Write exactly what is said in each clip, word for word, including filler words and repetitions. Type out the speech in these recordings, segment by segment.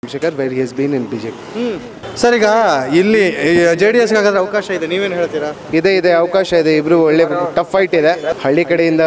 Shekhar, where he has been in B J P. Sir, ಈಗ ಇಲ್ಲಿ J D ಎಸ್ಗೆ ಹಾಗಾದ್ರೆ ಅವಕಾಶ ಇದೆ, ನೀವೇನು ಹೇಳ್ತೀರಾ? ಇದೆ ಇದೆ ಅವಕಾಶ ಇದೆ. ಇಬ್ರು ಒಳ್ಳೆ ಟಫ್ ಫೈಟ್ ಇದೆ. ಹಳ್ಳಿ ಕಡೆಯಿಂದ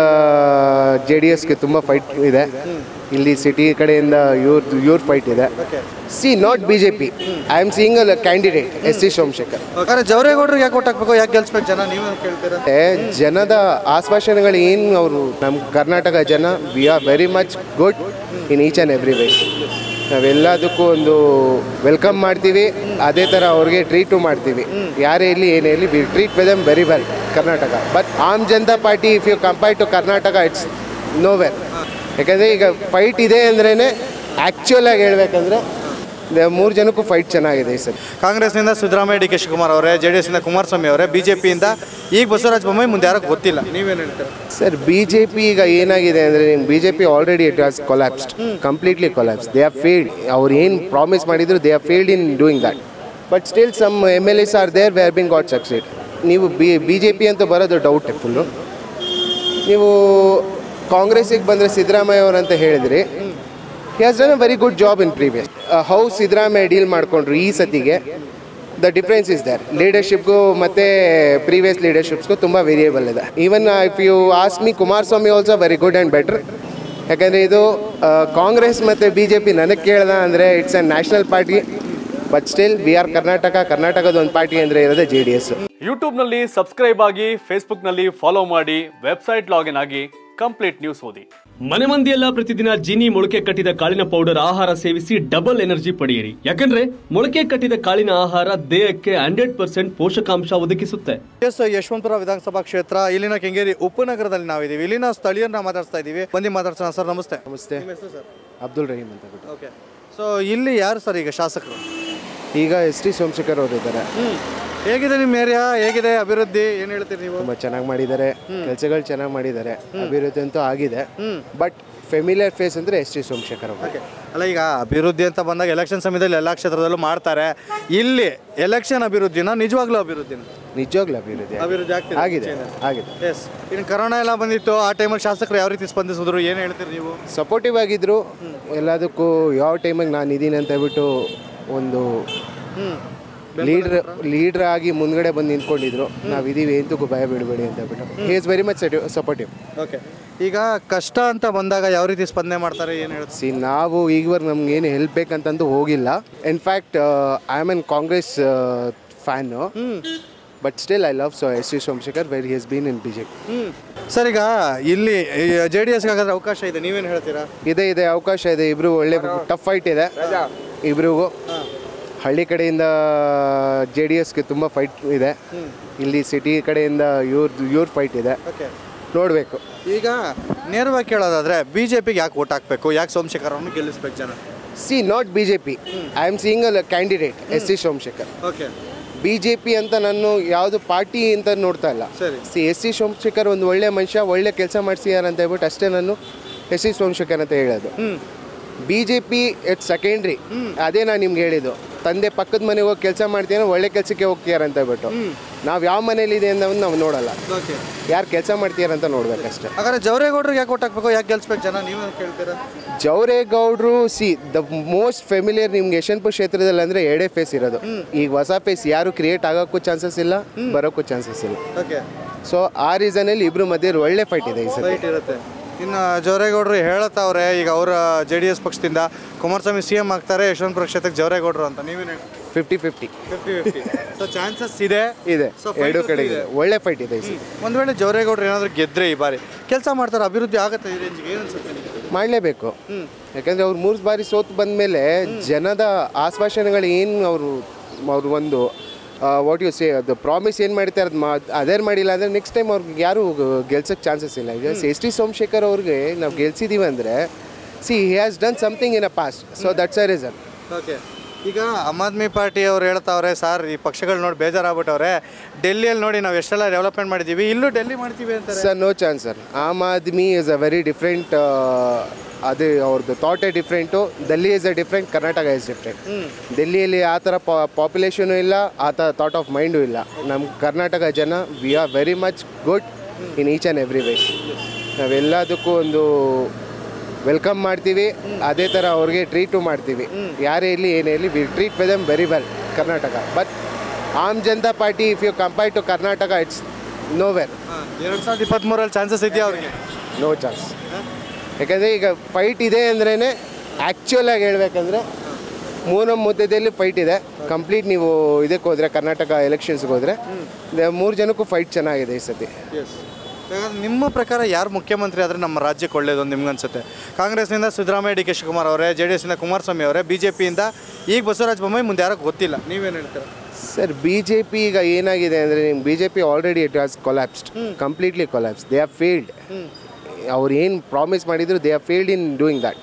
ಜೆ ಡಿ ಎಸ್ಗೆ ತುಂಬ ಫೈಟ್ ಇದೆ, ಇಲ್ಲಿ ಸಿಟಿ ಕಡೆಯಿಂದ ಇವ್ರ ಇವ್ರ ಫೈಟ್ ಇದೆ. See not B J P, I am seeing a candidate S C Somashekar. ಜವರೇಗೌಡರಿಗೆ ಯಾಕೆ ಓಟ್ ಹಾಕ್ಬೇಕು, ಯಾಕೆ ಗೆಲ್ಸ್ಬೇಕು ಜನ, ನೀವೇನು ಕೇಳ್ತೀರಾ? ಜನದ ಆಶ್ವಾಸನೆಗಳು ಏನು, ಅವರು ನಮ್ಮ ಕರ್ನಾಟಕ ಜನ we are very much good in each and every way. ನಾವೆಲ್ಲದಕ್ಕೂ ಒಂದು ವೆಲ್ಕಮ್ ಮಾಡ್ತೀವಿ, ಅದೇ ಥರ ಅವ್ರಿಗೆ ಟ್ರೀಟು ಮಾಡ್ತೀವಿ. ಯಾರೇ ಇರಲಿ ಏನೇ ಇರಲಿ, we treat with them very well Karnataka. But Aam Janata party if you compare to Karnataka it's nowhere. ಯಾಕಂದರೆ ಈಗ ಫೈಟ್ ಇದೆ ಅಂದ್ರೇ ಆ್ಯಕ್ಚುಯಲ್ ಆಗಿ ಹೇಳ್ಬೇಕಂದ್ರೆ ಮೂರು ಜನಕ್ಕೂ ಫೈಟ್ ಚೆನ್ನಾಗಿದೆ ಈ ಸರ್. ಕಾಂಗ್ರೆಸ್ನಿಂದ ಸಿದ್ದರಾಮಯ್ಯ, ಡಿ ಕೆ ಶಿವಕುಮಾರ್ ಅವರೇ, ಜೆ ಡಿ ಎಸ್ನಿಂದ ಕುಮಾರಸ್ವಾಮಿ ಅವರೇ, ಬಿ ಜೆ ಪಿಯಿಂದ ಈಗ ಬಸವರಾಜ ಬೊಮ್ಮಾಯಿ, ಮುಂದೆ ಯಾರೋ ಗೊತ್ತಿಲ್ಲ, ನೀವೇನು ಹೇಳ್ತೀರಾ? ಸರ್, ಬಿ ಜೆ ಪಿ ಈಗ ಏನಾಗಿದೆ ಅಂದರೆ, ನಿಮ್ಮ B J P already it has collapsed, completely collapse. They are failed. ಅವ್ರು ಏನು ಪ್ರಾಮಿಸ್ ಮಾಡಿದ್ರು they are failed in doing that. But still some M L S are there were been got succeed. ನೀವು B B J P ಅಂತ ಬರೋದು doubt full. ನೀವು ಕಾಂಗ್ರೆಸ್ಸಿಗೆ ಬಂದರೆ ಸಿದ್ದರಾಮಯ್ಯ ಅವರಂತ ಹೇಳಿದ್ರಿ, he has done a very good job in previous. How Siddaramaiah deal ಮಾಡಿಕೊಂಡ್ರು ಈ ಸತಿಗೆ, ದ ಡಿಫ್ರೆನ್ಸ್ ಇಸ್ ದೇರ್. ಲೀಡರ್ಶಿಪ್ಗೂ ಮತ್ತು ಪ್ರೀವಿಯಸ್ ಲೀಡರ್ಶಿಪ್ಸ್ಗೂ ತುಂಬ ವೇರಿಯೇಬಲ್ ಇದೆ. Even if you ask me, Kumaraswamy also very good and better. ಯಾಕಂದರೆ ಇದು ಕಾಂಗ್ರೆಸ್ ಮತ್ತು ಬಿ ಜೆ ಪಿ ನನಗೆ ಕೇಳ್ದ ಅಂದರೆ it's a national party, but still we are Karnataka. ಕರ್ನಾಟಕದ ಒಂದು ಪಾರ್ಟಿ ಅಂದರೆ ಇರೋದೇ ಜೆ ಡಿ ಎಸ್. ಯೂಟ್ಯೂಬ್ನಲ್ಲಿ ಸಬ್ಸ್ಕ್ರೈಬ್ ಆಗಿ, ಫೇಸ್ಬುಕ್ನಲ್ಲಿ ಫಾಲೋ ಮಾಡಿ, ವೆಬ್ಸೈಟ್ ಲಾಗಿನ್ ಆಗಿ ಕಂಪ್ಲೀಟ್ ನ್ಯೂಸ್ ಓದಿ. ಮನೆ ಮಂದಿಯೆಲ್ಲ ಪ್ರತಿದಿನ ಜೀನಿ ಮೊಳಕೆ ಕಟ್ಟಿದ ಕಾಳಿನ ಪೌಡರ್ ಆಹಾರ ಸೇವಿಸಿ ಡಬಲ್ ಎನರ್ಜಿ ಪಡೆಯಿರಿ. ಯಾಕಂದ್ರೆ ಮೊಳಕೆ ಕಟ್ಟಿದ ಕಾಳಿನ ಆಹಾರ ದೇಹಕ್ಕೆ ಹಂಡ್ರೆಡ್ ಪರ್ಸೆಂಟ್ ಪೋಷಕಾಂಶ ಒದಗಿಸುತ್ತೆ. ಎಸ್ ಯಶವಂತಪುರ ವಿಧಾನಸಭಾ ಕ್ಷೇತ್ರ, ಇಲ್ಲಿನ ಕೆಂಗೇರಿ ಉಪನಗರದಲ್ಲಿ ನಾವಿದ್ದೀವಿ. ಇಲ್ಲಿನ ಸ್ಥಳೀಯರನ್ನ ಮಾತಾಡ್ತಾ ಇದ್ದೀವಿ. ಬಂದು ಮಾತಾಡ್ಸೋಣ. ಸರ್ ನಮಸ್ತೆ. ನಮಸ್ತೆ. ಸರ್ ಅಬ್ದುಲ್ ರಹೀಮ್ ಅಂತ ಬಿಟ್ಟು. ಓಕೆ. ಸೊ ಇಲ್ಲಿ ಯಾರು ಸರ್ ಈಗ ಶಾಸಕರು? ಈಗ ಎಸ್ ಟಿ ಸೋಮಶೇಖರ್ ಅವರು ಇದ್ದಾರೆ. ಹೇಗಿದೆ ನಿಮ್ಮ ಏರಿಯಾ, ಹೇಗಿದೆ ಅಭಿವೃದ್ಧಿ, ಏನು ಹೇಳ್ತೀರಿ ನೀವು? ತುಂಬ ಚೆನ್ನಾಗಿ ಮಾಡಿದ್ದಾರೆ, ಕೆಲಸಗಳು ಚೆನ್ನಾಗಿ ಮಾಡಿದ್ದಾರೆ, ಅಭಿವೃದ್ಧಿ ಅಂತೂ ಆಗಿದೆ. ಬಟ್ ಫೆಮಿಲಿಯರ್ ಫೇಸ್ ಅಂದರೆ ಎಸ್ ಟಿ ಸೋಮಶೇಖರ್ ಅವರು. ಅಲ್ಲ, ಈಗ ಅಭಿವೃದ್ಧಿ ಅಂತ ಬಂದಾಗ ಎಲೆಕ್ಷನ್ ಸಮಯದಲ್ಲಿ ಎಲ್ಲ ಕ್ಷೇತ್ರದಲ್ಲೂ ಮಾಡ್ತಾರೆ. ಇಲ್ಲಿ ಎಲೆಕ್ಷನ್ ಅಭಿವೃದ್ಧಿನ ನಿಜವಾಗ್ಲೂ ಅಭಿವೃದ್ಧಿನ ನಿಜವಾಗ್ಲೂ ಅಭಿವೃದ್ಧಿ ಅಭಿವೃದ್ಧಿ ಆಗ್ತಿದೆ ಆಗಿದೆ ಆಗಿದೆ ಎಸ್. ಇನ್ನು ಕರೋನಾ ಎಲ್ಲ ಬಂದಿತ್ತು, ಆ ಟೈಮಲ್ಲಿ ಶಾಸಕರು ಯಾವ ರೀತಿ ಸ್ಪಂದಿಸಿದ್ರು, ಏನು ಹೇಳ್ತೀರಿ ನೀವು? ಸಪೋರ್ಟಿವ್ ಆಗಿದ್ರು ಎಲ್ಲದಕ್ಕೂ. ಯಾವ ಟೈಮಿಗೆ ನಾನು ಇದ್ದೀನಿ ಅಂತ ಹೇಳ್ಬಿಟ್ಟು ಒಂದು ಲೀಡ್ರ್ ಲೀಡ್ರ್ ಆಗಿ ಮುಂದ್ಗಡೆ ಬಂದು ನಿಂತ್ಕೊಂಡಿದ್ರು. ನಾವು ಇದೀವಿ, ಎಂತಕ್ಕೂ ಭಯ ಬೀಳಬೇಡಿ ಅಂತ ಹೇಳ್ಬಿಟ್ಟು. He is very much supportive. Okay. ಈಗ ಕಷ್ಟ ಅಂತ ಬಂದಾಗ ಯಾವ ರೀತಿ ಸ್ಪಂದನೆ ಮಾಡ್ತಾರೆ, ಏನು ಹೇಳ್ತೀವಿ? ಸಿ ನಾವು ಈಗವರೆಗೆ ನಮ್ಗೆ ಏನು ಹೆಲ್ಪ್ ಬೇಕಂತಂದು ಹೋಗಿಲ್ಲ. In fact I am an Congress fan, but still I love so S T Somashekar, where he has been in B J P. Sir, ಈಗ ಇಲ್ಲಿ ಜೆ ಡಿ ಎಸ್ಗೆ ಹಾಗಾದ್ರೆ ಅವಕಾಶ ಇದೆ, ನೀವೇನು ಹೇಳ್ತೀರಾ? ಇದೆ ಇದೆ ಅವಕಾಶ ಇದೆ. ಇಬ್ರು ಒಳ್ಳೆ ಟಫ್ ಫೈಟ್ ಇದೆ ಇಬ್ರಿಗೂ. ಹಳ್ಳಿ ಕಡೆಯಿಂದ ಜೆ ಡಿ ಎಸ್ಗೆ ತುಂಬ ಫೈಟ್ ಇದೆ, ಇಲ್ಲಿ ಸಿಟಿ ಕಡೆಯಿಂದ ಇವ್ರ ಇವ್ರ ಫೈಟ್ ಇದೆ. ನೋಡಬೇಕು. ಈಗ ನೇರವಾಗಿ ಕೇಳೋದಾದ್ರೆ ಬಿ ಜೆ ಪಿಗೆ ಯಾಕೆ ಓಟ್ ಹಾಕಬೇಕು, ಯಾಕೆ ಸೋಮಶೇಖರ್ ಅವ್ರನ್ನ ಗೆಲ್ಲಿಸ್ಬೇಕು ಜನ? See not B J P, I am seeing a candidate S C Somashekar. Okay. B J P ಅಂತ ನಾನು ಯಾವುದು ಪಾರ್ಟಿ ಅಂತ ನೋಡ್ತಾ ಇಲ್ಲ. ಸಿ ಎಸ್ ಸಿ ಸೋಮಶೇಖರ್ ಒಂದು ಒಳ್ಳೆ ಮನುಷ್ಯ, ಒಳ್ಳೆ ಕೆಲಸ ಮಾಡಿಸಿದಾರ ಅಂತ ಹೇಳ್ಬಿಟ್ಟು ಅಷ್ಟೇ ನಾನು ಎಸ್ ಸಿ ಸೋಮಶೇಖರ್ ಅಂತ ಹೇಳೋದು. B J P it's secondary. ಅದೇ ನಾನು ನಿಮ್ಗೆ ಹೇಳಿದ್ದು, ತಂದೆ ಪಕ್ಕದ ಮನೆಗೆ ಹೋಗಿ ಕೆಲಸ ಮಾಡ್ತೀನೋ ಒಳ್ಳೆ ಕೆಲಸಕ್ಕೆ ಹೋಗ್ತೀಯಾರ ಅಂತ ಹೇಳ್ಬಿಟ್ಟು ನಾವು ಯಾವ ಮನೇಲಿ ಇದೆ ಅಂತ ನಾವು ನೋಡಲ್ಲ, ಯಾರು ಕೆಲಸ ಮಾಡ್ತೀಯಾರ ಅಂತ ನೋಡ್ಬೇಕಷ್ಟೇ. ಹಾಗಾದ್ರೆ ಜವರೇಗೌಡರಿಗೆ ಯಾಕೆ ಓಟ್ ಹಾಕ್ಬೇಕು, ಯಾಕೆ ಗೆಲ್ಸ್ಬೇಕು ಜನ, ನೀವು ಕೇಳ್ತೀರಾ? ಜವರೇಗೌಡರು ಸಿ ದ ಮೋಸ್ಟ್ ಫೆಮಿಲಿಯರ್ ನಿಮ್ಗೆ ಯಶವಂತಪುರ ಕ್ಷೇತ್ರದಲ್ಲಿ ಅಂದರೆ ಎರಡೇ ಫೇಸ್ ಇರೋದು. ಈಗ ಹೊಸ ಫೇಸ್ ಯಾರು ಕ್ರಿಯೇಟ್ ಆಗೋಕ್ಕೂ ಚಾನ್ಸಸ್ ಇಲ್ಲ, ಬರೋಕ್ಕೂ ಚಾನ್ಸಸ್ ಇಲ್ಲ. ಓಕೆ. ಸೊ ಆ ರೀಸನಲ್ಲಿ ಇಬ್ರು ಮಧ್ಯೆ ಒಳ್ಳೆ ಫೈಟ್ ಇದೆ ಈ ಸಲ. ಫೈಟ್ ಇರುತ್ತೆ. ಇನ್ನು ಜವರೇಗೌಡರು ಹೇಳತ್ತವ್ರೆ, ಈಗ ಅವರ ಜೆ ಡಿ ಎಸ್ ಪಕ್ಷದಿಂದ ಕುಮಾರಸ್ವಾಮಿ ಸಿ ಎಂ ಆಗ್ತಾರೆ, ಯಶವಂತಪುರ ಕ್ಷೇತ್ರಕ್ಕೆ ಜವರೇಗೌಡರು ಅಂತ, ನೀವೇನು? Fifty fifty fifty fifty so chances ಇದೆ ಇದೆ ಎರಡು ಕಡೆ ಇದೆ, ಒಳ್ಳೆ ಫೈಟ್ ಇದೆ. ಒಂದು ವೇಳೆ ಜವರೇಗೌಡರು ಏನಾದರೂ ಗೆದ್ದರೆ ಈ ಬಾರಿ ಕೆಲಸ ಮಾಡ್ತಾರೆ, ಅಭಿವೃದ್ಧಿ ಆಗುತ್ತೆ ಈ ರೇಂಜ್ಗೆ, ಏನು ಅನ್ಸುತ್ತೆ? ಮಾಡಲೇಬೇಕು. ಯಾಕಂದರೆ ಅವ್ರು ಮೂರು ಬಾರಿ ಸೋತು ಬಂದ ಮೇಲೆ ಜನದ ಆಶ್ವಾಸನೆಗಳು ಏನು, ಅವರು ಅವರು ಒಂದು ವಾಟ್ ಯು ಸೇ ಅದು ಪ್ರಾಮಿಸ್ ಏನು ಮಾಡ್ತಾರೆ ಅದು ಮಾ ಅದೇ ಮಾಡಿಲ್ಲ ಅಂದರೆ ನೆಕ್ಸ್ಟ್ ಟೈಮ್ ಅವ್ರಿಗೆ ಯಾರು ಗೆಲ್ಸೋಕ್ಕೆ ಚಾನ್ಸಸ್ ಇಲ್ಲ. ಈಗ ಎಸ್ ಟಿ ಸೋಮಶೇಖರ್ ಅವ್ರಿಗೆ ನಾವು ಗೆಲ್ಸಿದ್ದೀವಿ ಅಂದರೆ see he has done something in a past, so that's a reason. Okay. ಈಗ ಆಮ್ ಆದ್ಮಿ ಪಾರ್ಟಿ ಅವ್ರು ಹೇಳ್ತಾವ್ರೆ, ಸರ್ ಈ ಪಕ್ಷಗಳು ನೋಡಿ ಬೇಜಾರಾಗ್ಬಿಟ್ಟವ್ರೆ, ಡೆಲ್ಲಿಯಲ್ಲಿ ನೋಡಿ ನಾವು ಎಷ್ಟೆಲ್ಲ ಡೆವಲಪ್ಮೆಂಟ್ ಮಾಡಿದ್ದೀವಿ, ಇಲ್ಲೂ ಡೆಲ್ಲಿ ಮಾಡ್ತೀವಿ ಅಂತ. Sir no chance sir. Aam Aadmi is a very different, ಅದು ಅವ್ರದ್ದು ಥಾಟೇ different. Delhi is a different, Karnataka is different. ಡೆಲ್ಲಿಯಲ್ಲಿ ಆ ಥರ ಪಾಪ್ಯುಲೇಷನು ಇಲ್ಲ, ಆ ಥರ ಥಾಟ್ ಆಫ್ ಮೈಂಡು ಇಲ್ಲ. ನಮ್ಮ ಕರ್ನಾಟಕ ಜನ we are very much good in each and every way. ನಾವೆಲ್ಲದಕ್ಕೂ ಒಂದು ವೆಲ್ಕಮ್ ಮಾಡ್ತೀವಿ, ಅದೇ ಥರ ಅವ್ರಿಗೆ ಟ್ರೀಟು ಮಾಡ್ತೀವಿ. ಯಾರೇ ಇರಲಿ ಏನೇ ಇರಲಿ, we treat with them very well Karnataka. But Aam Janata party if you compare to Karnataka it's nowhere. ಎರಡು ಸಾವಿರದ ಇಪ್ಪತ್ತ್ಮೂರಲ್ಲಿ ಚಾನ್ಸಸ್ ಇದೆಯಾ ಅವ್ರಿಗೆ? No chance. ಯಾಕಂದರೆ ಈಗ ಫೈಟ್ ಇದೆ ಅಂದ್ರೇ ಆ್ಯಕ್ಚುಲಾಗಿ ಹೇಳ್ಬೇಕಂದ್ರೆ ಮೂರು ಮುದ್ದೆಯಲ್ಲಿ ಫೈಟ್ ಇದೆ. ಕಂಪ್ಲೀಟ್ ನೀವು ಇದಕ್ಕೆ ಹೋದರೆ, ಕರ್ನಾಟಕ ಎಲೆಕ್ಷನ್ಸ್ಗೆ ಹೋದರೆ ಮೂರು ಜನಕ್ಕೂ ಫೈಟ್ ಚೆನ್ನಾಗಿದೆ ಈ ಸತಿ. ನಿಮ್ಮ ಪ್ರಕಾರ ಯಾರು ಮುಖ್ಯಮಂತ್ರಿ ಆದರೆ ನಮ್ಮ ರಾಜ್ಯಕ್ಕೆ ಒಳ್ಳೆಯದು ಅಂತ ನಿಮ್ಗೆ ಅನ್ಸುತ್ತೆ? ಕಾಂಗ್ರೆಸ್ನಿಂದ ಸಿದ್ದರಾಮಯ್ಯ, ಡಿ ಕೆ ಶಿವಕುಮಾರ್ ಅವರೇ, ಜೆ ಡಿ ಎಸ್ನಿಂದ ಕುಮಾರಸ್ವಾಮಿ ಅವರೇ, ಬಿ ಜೆ ಪಿಯಿಂದ ಈಗ ಬಸವರಾಜ ಬೊಮ್ಮಾಯಿ, ಮುಂದೆ ಯಾರೋ ಗೊತ್ತಿಲ್ಲ, ನೀವೇನು ಹೇಳ್ತೀರಾ? ಸರ್, ಬಿ ಜೆ ಪಿ ಈಗ ಏನಾಗಿದೆ ಅಂದರೆ ನಿಮ್ಮ B J P already it has collapsed, completely collapse. They are failed. ಅವ್ರು ಏನು ಪ್ರಾಮಿಸ್ ಮಾಡಿದ್ರು they are failed in doing that.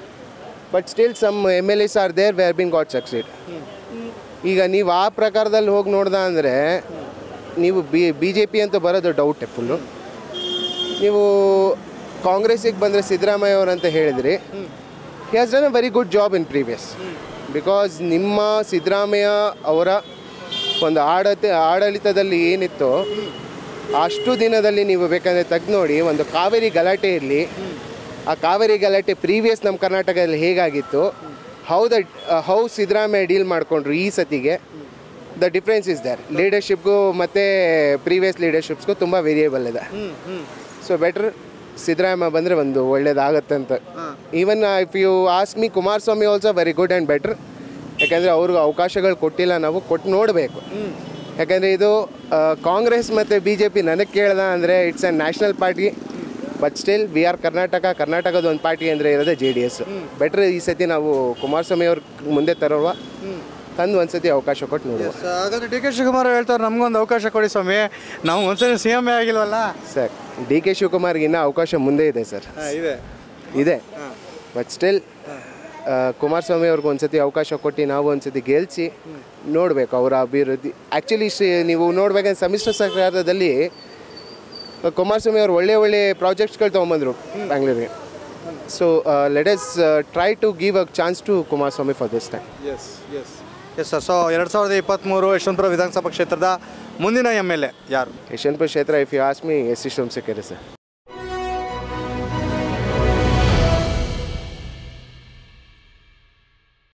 But still some M L S are there were been got succeed. ಈಗ ನೀವು ಆ ಪ್ರಕಾರದಲ್ಲಿ ಹೋಗಿ ನೋಡ್ದ ಅಂದರೆ ನೀವು ಬಿ ಬಿ ಜೆ ಪಿ ಅಂತ ಬರೋದು ಡೌಟೇ ಫುಲ್ಲು. ನೀವು ಕಾಂಗ್ರೆಸ್ಸಿಗೆ ಬಂದರೆ ಸಿದ್ದರಾಮಯ್ಯ ಅವರಂತ ಹೇಳಿದ್ರಿ, he has done a very good job in previous. Because ನಿಮ್ಮ ಸಿದ್ದರಾಮಯ್ಯ ಅವರ ಒಂದು ಆಡಳಿತ ಆಡಳಿತದಲ್ಲಿ ಏನಿತ್ತು ಅಷ್ಟು ದಿನದಲ್ಲಿ ನೀವು ಬೇಕಂದರೆ ತೆಗೆದು ನೋಡಿ, ಒಂದು ಕಾವೇರಿ ಗಲಾಟೆ ಇರಲಿ, ಆ ಕಾವೇರಿ ಗಲಾಟೆ ಪ್ರೀವಿಯಸ್ ನಮ್ಮ ಕರ್ನಾಟಕದಲ್ಲಿ ಹೇಗಾಗಿತ್ತು, how the how Siddaramaiah deal ಮಾಡಿಕೊಂಡ್ರು ಈ ಸತಿಗೆ, ದ ಡಿಫ್ರೆನ್ಸ್ ಇಸ್ ದೇರ್. ಲೀಡರ್ಶಿಪ್ಗೂ ಮತ್ತು ಪ್ರೀವಿಯಸ್ ಲೀಡರ್ಶಿಪ್ಸ್ಗೂ ತುಂಬ ವೇರಿಯೇಬಲ್ ಇದೆ. ಸೊ ಬೆಟರ್ ಸಿದ್ದರಾಮಯ್ಯ ಬಂದರೆ ಒಂದು ಒಳ್ಳೇದಾಗತ್ತೆ ಅಂತ. Even if you ask me, Kumaraswamy also very good and better. ಯಾಕೆಂದರೆ ಅವ್ರಿಗೆ ಅವಕಾಶಗಳು ಕೊಟ್ಟಿಲ್ಲ, ನಾವು ಕೊಟ್ಟು ನೋಡಬೇಕು. ಯಾಕೆಂದರೆ ಇದು ಕಾಂಗ್ರೆಸ್ ಮತ್ತು ಬಿ ಜೆ ಪಿ ನನಗೆ ಕೇಳ್ದ ಅಂದರೆ it's a national party. But still we are Karnataka. ಕರ್ನಾಟಕದ ಒಂದು ಪಾರ್ಟಿ ಅಂದರೆ ಇರೋದೇ ಜೆ ಡಿ ಎಸ್. ಬೆಟ್ರ್ ಈ ಸತಿ ನಾವು ಕುಮಾರಸ್ವಾಮಿ ಅವ್ರ ಮುಂದೆ ತರೋವ, ತಂದು ಒಂದ್ಸತಿ ಅವಕಾಶ ಕೊಟ್ಟು ನೋಡುವ. ಹಾಗಾದ್ರೆ ಡಿ ಕೆ ಶಿವಕುಮಾರ್ ಹೇಳ್ತಾರೆ ನಮಗೊಂದು ಅವಕಾಶ ಕೊಡಿ ಸ್ವಾಮಿ, ನಾವು ಒಂದ್ಸರಿ ಸಿ ಎಮ್ ಎ ಆಗಿಲ್ವಲ್ಲ ಸರ್. ಡಿ ಕೆ ಶಿವಕುಮಾರ್ಗೆ ಇನ್ನೂ ಅವಕಾಶ ಮುಂದೆ ಇದೆ ಸರ್, ಇದೆ ಇದೆ. ಬಟ್ ಸ್ಟಿಲ್ ಕುಮಾರಸ್ವಾಮಿ ಅವ್ರಿಗೆ ಒಂದ್ಸತಿ ಅವಕಾಶ ಕೊಟ್ಟು ನಾವು ಒಂದ್ಸತಿ ಗೆಲ್ಸಿ ನೋಡಬೇಕು ಅವರ ಅಭಿವೃದ್ಧಿ. ಆ್ಯಕ್ಚುಲಿ ನೀವು ನೋಡ್ಬೇಕಂದ್ರೆ ಸಮ್ಮಿಶ್ರ ಸರ್ಕಾರದಲ್ಲಿ ಕುಮಾರಸ್ವಾಮಿ ಅವರು ಒಳ್ಳೆ ಒಳ್ಳೆ ಪ್ರಾಜೆಕ್ಟ್ಸ್ಗಳು ತೊಗೊಂಬಂದರು ಬ್ಯಾಂಗ್ಳೂರಿಗೆ. So let us try to give a chance to Kumaraswamy for this time. Yes yes yes sir. So ಎರಡು ಸಾವಿರದ ಇಪ್ಪತ್ತ್ಮೂರು ಯಶವಂತಪುರ ವಿಧಾನಸಭಾ ಕ್ಷೇತ್ರದ ಮುಂದಿನ ಎಮ್ ಎಲ್ ಎ ಯಾರು? ಯಶವಂತಪುರ ಕ್ಷೇತ್ರ if you ask me, S C Somashekar sir.